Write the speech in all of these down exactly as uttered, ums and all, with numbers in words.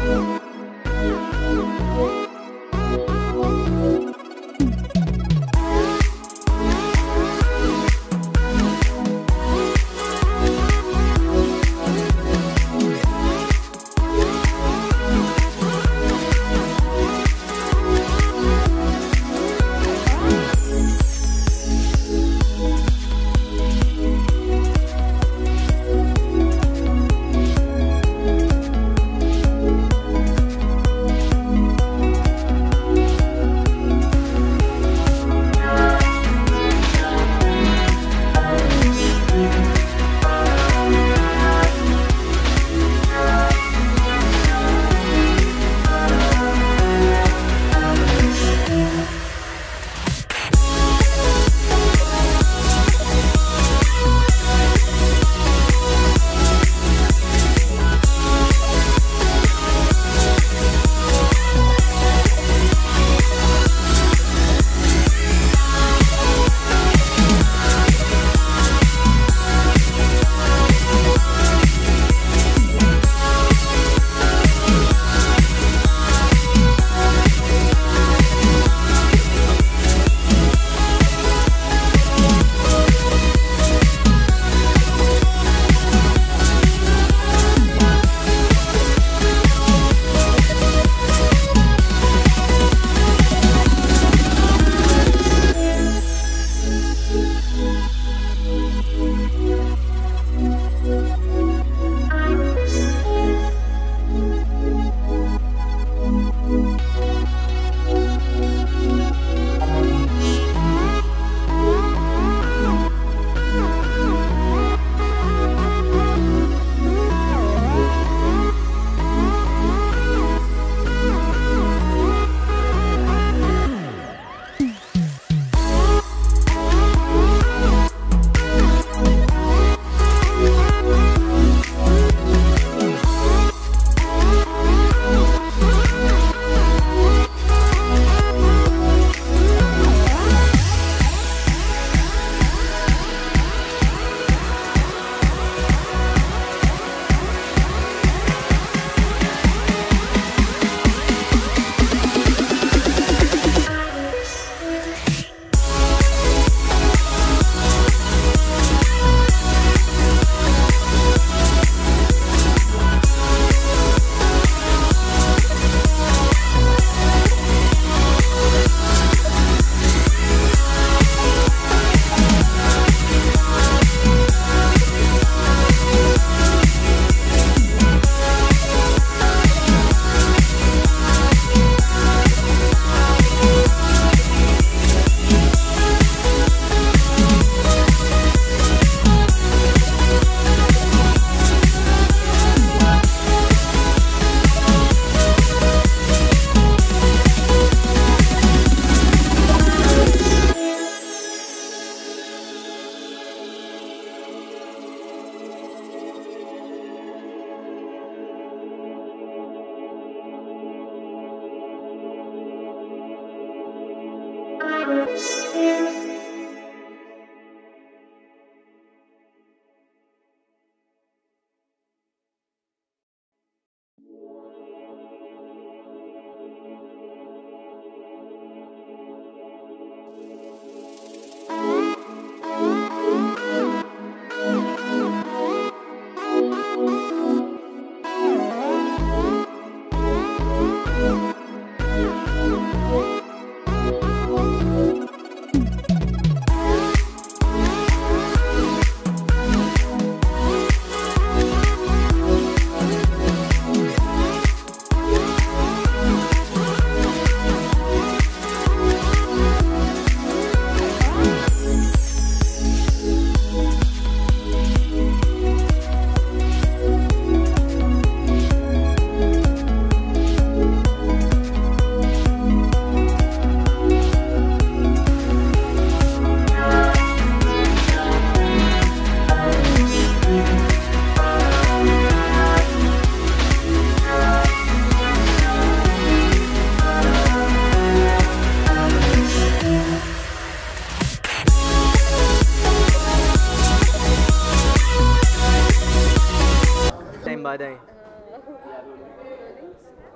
बाद आए।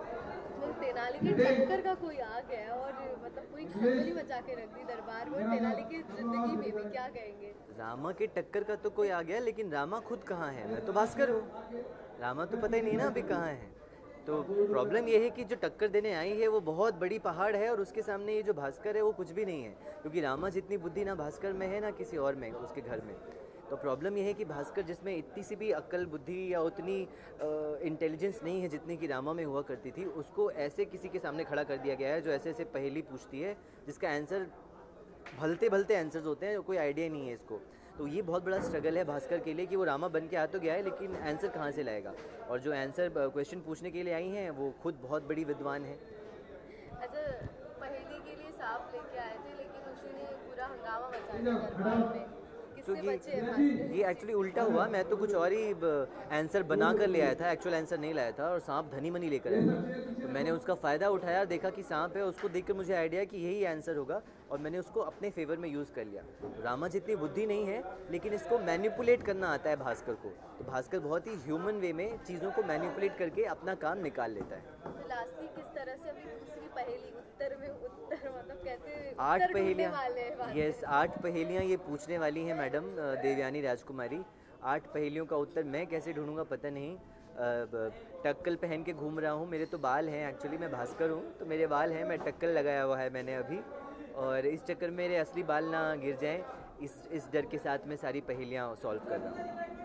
तेनाली के टक्कर का कोई आ गया और मतलब कोई खलबली मचा के रख दी दरबार में, तेनाली की जिंदगी में भी, क्या कहेंगे? रामा के टक्कर का तो कोई आ गया, लेकिन रामा खुद कहाँ है? मैं तो भास्कर हूँ, रामा तो पता ही नहीं ना अभी कहाँ है। तो प्रॉब्लम ये है कि जो टक्कर देने आई है वो बहुत बड़ी पहाड़ है और उसके सामने ये जो भास्कर है वो कुछ भी नहीं है, क्योंकि रामा जितनी बुद्धि ना भास्कर में है ना किसी और में उसके घर में। तो प्रॉब्लम ये है कि भास्कर जिसमें इतनी सी भी अक्ल बुद्धि या उतनी इंटेलिजेंस नहीं है जितनी कि रामा में हुआ करती थी, उसको ऐसे किसी के सामने खड़ा कर दिया गया है जो ऐसे ऐसे पहेली पूछती है जिसका आंसर भलते भलते आंसर्स होते हैं, कोई आइडिया नहीं है इसको। तो ये बहुत बड़ा स्ट्रगल है भास्कर के लिए कि वो रामा बन के आ तो गया है लेकिन आंसर कहाँ से लाएगा। और जो आंसर क्वेश्चन पूछने के लिए आई हैं वो खुद बहुत बड़ी विद्वान है। अच्छा, पहेली के लिए सांप लेके आए थे लेकिन उसी ने पूरा हंगामा मचा दिया दरबार में, तो किससे ये बचे हैं भास्कर? ये एक्चुअली उल्टा हुआ, मैं तो कुछ और ही आंसर बना कर ले आया था, एक्चुअल आंसर नहीं लाया था और सांप धनी मनी लेकर आया था। तो मैंने उसका फ़ायदा उठाया, देखा कि सांप है, उसको देखकर मुझे आइडिया कि यही आंसर होगा और मैंने उसको अपने फेवर में यूज़ कर लिया। रामा जितनी बुद्धि नहीं है लेकिन इसको मैनिपुलेट करना आता है भास्कर को, तो भास्कर बहुत ही ह्यूमन वे में चीज़ों को मैनिपुलेट करके अपना काम निकाल लेता है। तो लास्टली किस तरह से अभी दूसरी पहेली उत्तर में उत्तर मतलब कैसे आठ उत्तर ढूंढने पहेलियाँ, वाले हैं भास्कर? यस, आठ पहेलियाँ ये पूछने वाली हैं मैडम देवयानी राजकुमारी। आठ पहेलियों का उत्तर मैं कैसे ढूंढूंगा पता नहीं। टक्कल पहन के घूम रहा हूँ, मेरे तो बाल हैं, एक्चुअली मैं भास्कर हूँ तो मेरे बाल हैं, मैं टक्कल लगाया हुआ है मैंने अभी, और इस चक्कर में मेरे असली बाल ना गिर जाएं, इस इस डर के साथ मैं सारी पहेलियाँ सॉल्व कर रहा हूँ।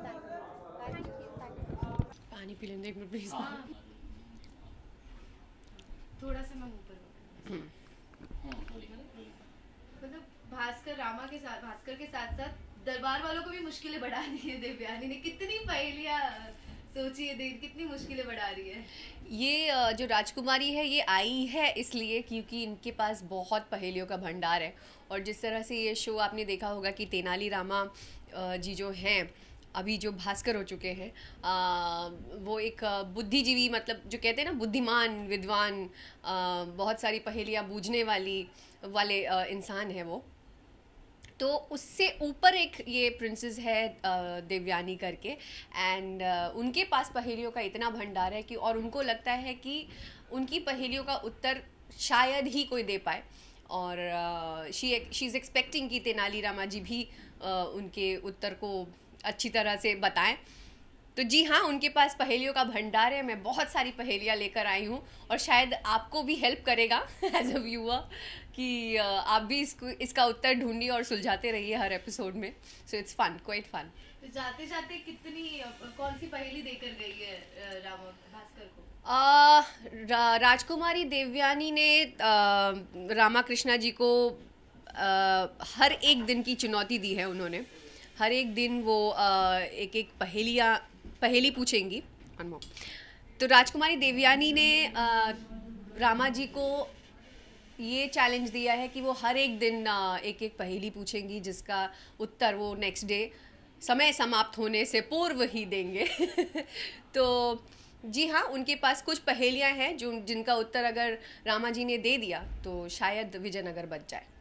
पानी पी लेंगे एक मिनट प्लीज। थोड़ा सा मैं मुंह पर मतलब भास्कर रामा के साथ भास्कर के साथ साथ दरबार वालों को भी मुश्किलें बढ़ा दी है देवयानी ने। कितनी पहेलियां सोची है, कितनी मुश्किलें बढ़ा रही है। ये जो राजकुमारी है ये आई है इसलिए क्योंकि इनके पास बहुत पहेलियों का भंडार है। और जिस तरह से ये शो आपने देखा होगा कि तेनाली रामा जी जो हैं अभी जो भास्कर हो चुके हैं, आ, वो एक बुद्धिजीवी, मतलब जो कहते हैं ना बुद्धिमान विद्वान, आ, बहुत सारी पहेलियाँ बूझने वाली वाले आ, इंसान है वो। तो उससे ऊपर एक ये प्रिंसेस है देवयानी करके, एंड उनके पास पहेलियों का इतना भंडार है कि और उनको लगता है कि उनकी पहेलियों का उत्तर शायद ही कोई दे पाए। और शी शी इज़ एक्सपेक्टिंग कि तेनाली रामा जी भी आ, उनके उत्तर को अच्छी तरह से बताएं। तो जी हाँ, उनके पास पहेलियों का भंडार है। मैं बहुत सारी पहेलियाँ लेकर आई हूँ और शायद आपको भी हेल्प करेगा एज अ व्यूअर कि आप भी इसको इसका उत्तर ढूंढिए और सुलझाते रहिए हर एपिसोड में। So it's fun, quite fun. तो जाते जाते कितनी कौन सी पहेली देकर गई है रामा भास्कर को? आ, रा, राजकुमारी देवयानी ने आ, रामा कृष्णा जी को आ, हर एक दिन की चुनौती दी है। उन्होंने हर एक दिन वो आ, एक एक पहेलियाँ पहेली पूछेंगी। तो राजकुमारी देवयानी ने आ, रामा जी को ये चैलेंज दिया है कि वो हर एक दिन आ, एक एक पहेली पूछेंगी जिसका उत्तर वो नेक्स्ट डे समय समाप्त होने से पूर्व ही देंगे। तो जी हाँ, उनके पास कुछ पहेलियाँ हैं जो जिनका उत्तर अगर रामा जी ने दे दिया तो शायद विजयनगर बच जाए।